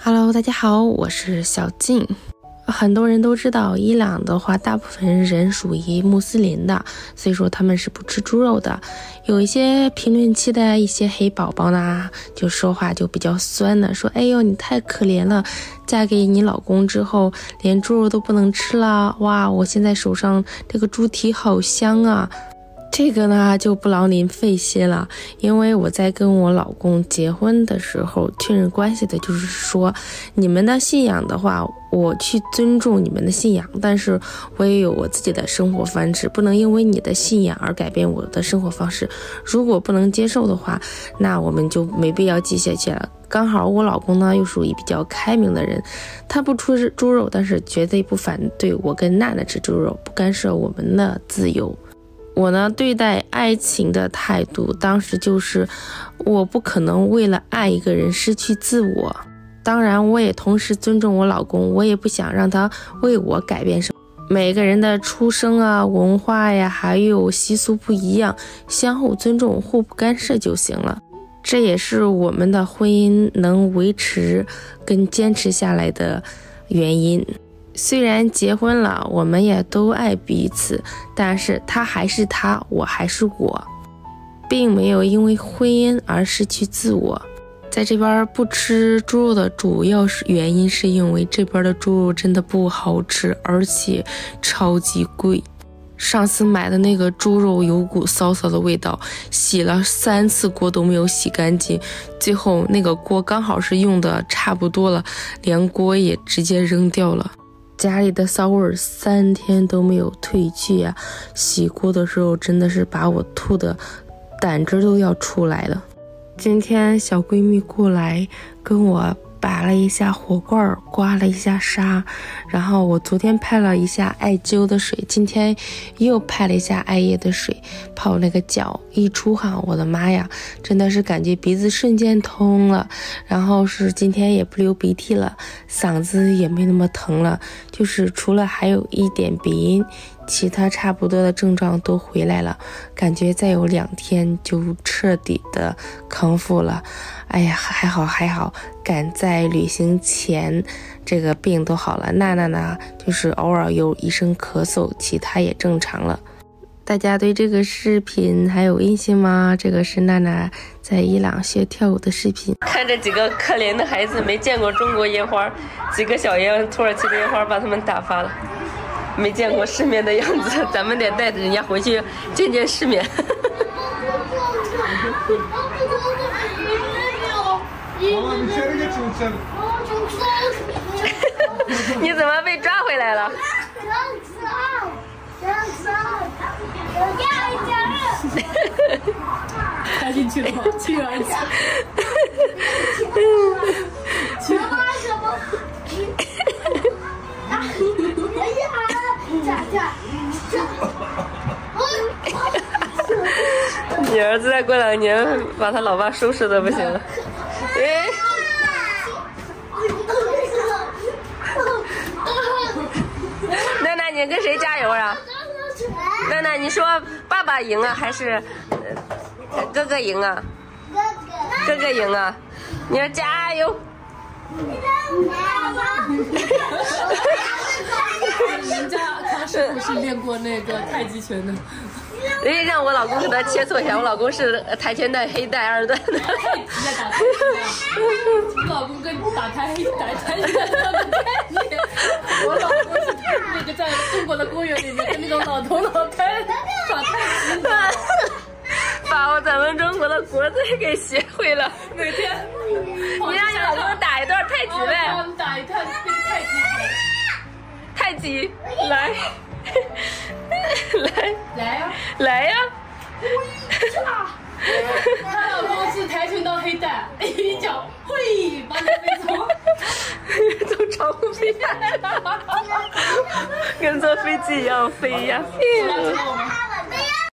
Hello， 大家好，我是小静。很多人都知道，伊朗的话，大部分人属于穆斯林的，所以说他们是不吃猪肉的。有一些评论区的一些黑宝宝呢，就说话就比较酸的，说：“哎呦，你太可怜了，嫁给你老公之后，连猪肉都不能吃了。哇，我现在手上这个猪蹄好香啊。”这个呢就不劳您费心了，因为我在跟我老公结婚的时候确认关系的，就是说你们的信仰的话，我去尊重你们的信仰，但是我也有我自己的生活方式，不能因为你的信仰而改变我的生活方式。如果不能接受的话，那我们就没必要继下去了。刚好我老公呢又属于比较开明的人，他不吃猪肉，但是绝对不反对我跟娜娜吃猪肉，不干涉我们的自由。我呢对待爱情的态度，当时就是我不可能为了爱一个人失去自我，当然我也同时尊重我老公，我也不想让他为我改变什么。每个人的出生啊、文化呀，还有习俗不一样，相互尊重、互不干涉就行了。这也是我们的婚姻能维持跟坚持下来的原因。虽然结婚了，我们也都爱彼此，但是他还是他，我还是我，并没有因为婚姻而失去自我。在这边不吃猪肉的主要原因是因为这边的猪肉真的不好吃，而且超级贵。上次买的那个猪肉有股骚骚的味道，洗了3次锅都没有洗干净，最后那个锅刚好是用的差不多了，连锅也直接扔掉了。家里的骚味3天都没有褪去啊！洗锅的时候真的是把我吐的胆汁都要出来了。今天小闺蜜过来跟我拔了一下火罐，刮了一下痧，然后我昨天拍了一下艾灸的水，今天又拍了一下艾叶的水，泡那个脚，一出汗，我的妈呀，真的是感觉鼻子瞬间通了，然后是今天也不流鼻涕了，嗓子也没那么疼了，就是除了还有一点鼻音，其他差不多的症状都回来了，感觉再有2天就彻底的康复了。哎呀，还好，赶在旅行前这个病都好了。娜娜呢，就是偶尔有一声咳嗽，其他也正常了。大家对这个视频还有印象吗？这个是娜娜在伊朗学跳舞的视频。看这几个可怜的孩子，没见过中国烟花，几个小土耳其的烟花把他们打发了，没见过世面的样子，咱们得带着人家回去见见世面。你怎么被抓回来了？ 开进去了吗？去儿子。 你儿子再过2年把他老爸收拾的不行了。娜娜，你跟谁加油啊？娜娜，你说爸爸赢啊，还是哥哥赢啊？哥哥赢啊！你要加油！ 人家康师傅是练过那个太极拳的。 让我老公给他切磋一下，我老公是跆拳道黑带2段的。 我老公跟打太极拳的概念，我老公是那个在中国的公园里面跟那种老头老太太打太极， 把咱们中国的国粹给学会了。 每天你让你老公打一段太极呗， 他们打一段太极拳。 太极，来。来呀！ 他老公是跆拳道黑带，一脚会把你飞从窗户飞下来，跟坐飞机一样飞呀！